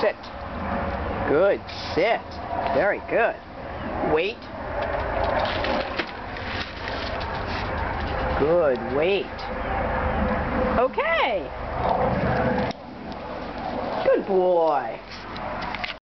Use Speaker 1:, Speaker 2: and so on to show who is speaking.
Speaker 1: Sit. Good. Sit. Very good. Wait. Good. Wait. Okay. Good boy.